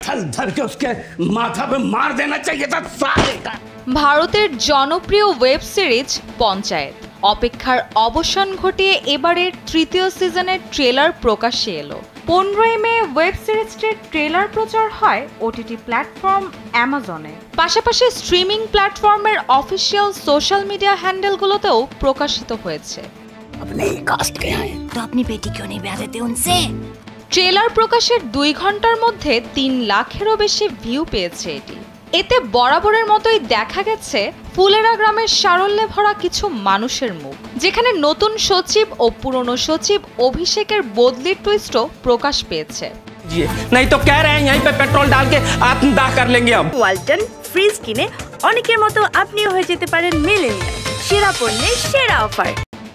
थल धर के उसके माथा पे मार देना चाहिए था साले का। ভারতের জনপ্রিয় ওয়েব সিরিজ পঞ্চায়েত অপেক্ষার অবসান ঘটিয়ে এবারের তৃতীয় সিজনের ট্রেলার প্রকাশ্যে এলো। 15 মে ওয়েব সিরিজটির ট্রেলার প্রচার হয় ওটিটি প্ল্যাটফর্ম অ্যামাজনে। পাশাপাশি স্ট্রিমিং প্ল্যাটফর্মের অফিসিয়াল সোশ্যাল মিডিয়া হ্যান্ডেলগুলোতেও প্রকাশিত হয়েছে। अपने ही कास्ट के हैं तो अपनी बेटी क्यों नहीं ब्याह देते उनसे? ট্রেলার প্রকাশের 2 ঘন্টার মধ্যে 3 লাখেরও বেশি ভিউ পেয়েছে এটি। এতে বরাবরের মতোই দেখা গেছে ফুলেরা গ্রামের সারল্যে ভরা কিছু মানুষের মুখ, যেখানে নতুন সচিব ও পুরনো সচিব অভিষেকের বদলির টুইস্টও প্রকাশ পেয়েছে। नहीं तो कह रहे हैं यहीं पे पेट्रोल डाल के आत्मदाह कर लेंगे हम। ওয়ালটন ফ্রিজ কিনে অনেকের মতো আপনিও হয়ে যেতে পারেন মিলেনিয়াল। সেরা পণ্যে সেরা অফার।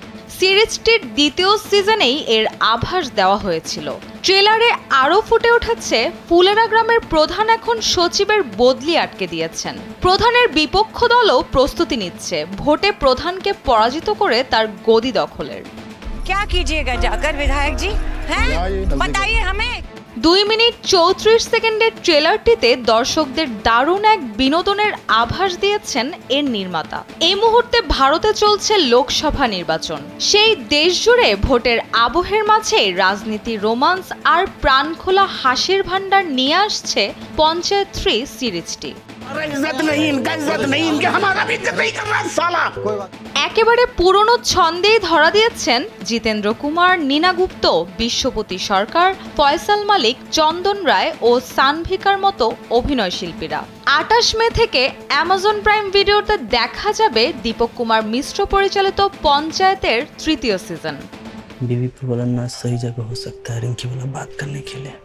সিরিজটির দ্বিতীয় সিজনেই এর আভাস দেওয়া হয়েছিল। ট্রেলারে আরও ফুটে উঠেছে ফুলেরা গ্রামের প্রধান এখন সচিবের বদলি আটকে দিয়েছেন। প্রধানের বিপক্ষ দলও প্রস্তুতি নিচ্ছে ভোটে প্রধানকে পরাজিত করে তার গদি দখলের। क्या कीजिएगा जाकर विधायक जी? हैं? बताइए हमें। 2 মিনিট 34 সেকেন্ডের ট্রেলারটিতে দর্শকদের দারুণ এক বিনোদনের আভাস দিয়েছেন এর নির্মাতা। এই মুহূর্তে ভারতে চলছে লোকসভা নির্বাচন। সেই দেশ জুড়ে ভোটের আবহের মাঝে রাজনীতি, রোমান্স আর প্রাণখোলা হাসির ভান্ডার নিয়ে আসছে পঞ্চায়েত 3 সিরিজটি। इज्जत नहीं इनका, इज्जत नहीं इनके, हमारा भी इज्जत नहीं कर रहा साला। একেবারে পুরনো ছন্দেই ধরা দিয়েছেন জিতেন্দ্র কুমার, নীনা গুপ্ত, বিশ্বপতি সরকার, ফয়সাল মালিক, চন্দন রায় ও সানভিকার মতো অভিনয় শিল্পীরা। 28 মে থেকে অ্যামাজন প্রাইম ভিডিওতে দেখা যাবে দীপক কুমার মিশ্র পরিচালিত পঞ্চায়েতের তৃতীয় সিজন। बीवी पे बोलना सही जगह हो सकता है रिंकी वाला बात करने के लिए।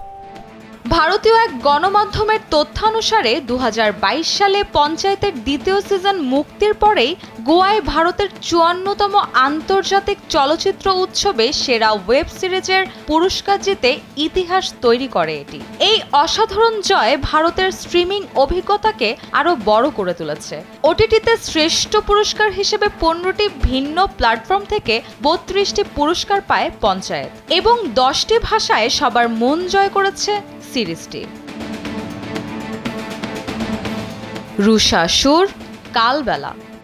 ভারতীয় এক গণমাধ্যমের তথ্যানুসারে 2022 সালে পঞ্চায়েতের দ্বিতীয় সিজন মুক্তির পরেই গোয়ায় ভারতের 54তম আন্তর্জাতিক চলচ্চিত্র উৎসবে সেরা ওয়েব সিরিজের পুরস্কার জিতে ইতিহাস তৈরি করে এটি। এই অসাধারণ জয় ভারতের স্ট্রিমিং অভিজ্ঞতাকে আরও বড় করে তুলেছে। ওটিটিতে শ্রেষ্ঠ পুরস্কার হিসেবে 15টি ভিন্ন প্ল্যাটফর্ম থেকে 32টি পুরস্কার পায় পঞ্চায়েত এবং 10টি ভাষায় সবার মন জয় করেছে সিরিজটি। রুষা সুর, কালবেলা।